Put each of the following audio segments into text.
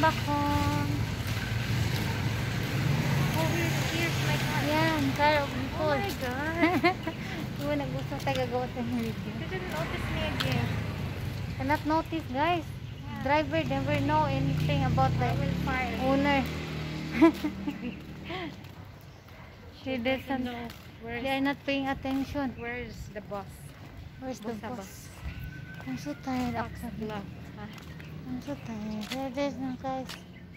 back home. Oh, here's my car. Yan, car of the Oh pool. my God. Diba nagustong tayo gagawa tayo ng video. You didn't notice me again. Cannot notice, guys. Driver never know anything about the I will fire. owner. She doesn't know They are not paying attention. where's the bus. Where's the Bus, bus? I'm so tired actually. I'm so tired. There's no guys.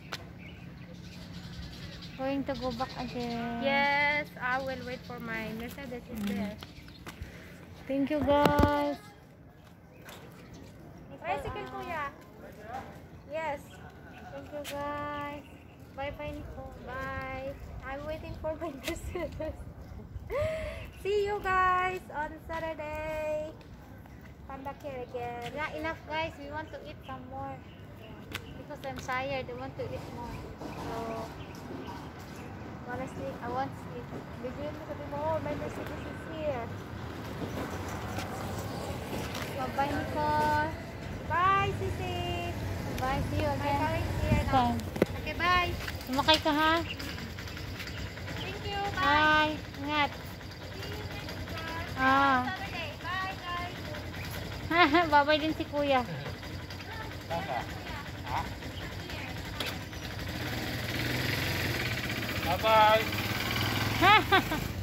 Going to go back again. Yes, I will wait for my Mercedes is there. Thank you guys. Tricycle, kuya. Yes. Thank you guys. Bye bye Nicole. Bye. I'm waiting for my Mercedes. See you guys on Saturday. Come back here again. Yeah, enough guys. We want to eat some more. Because I'm tired. I want to eat more. So honestly, I want to sleep. Bigyan mo sabi mo, oh, my Mercedes is here. So bye Nicole. Bye, Sisi. Bye. See you My again. car is here now. Bye. Okay, bye. Sumakay ka ha. Thank you. Bye. Bye. Ingat. See you next time. Ah. Saturday. Bye, guys. Babay din si kuya. Bye-bye.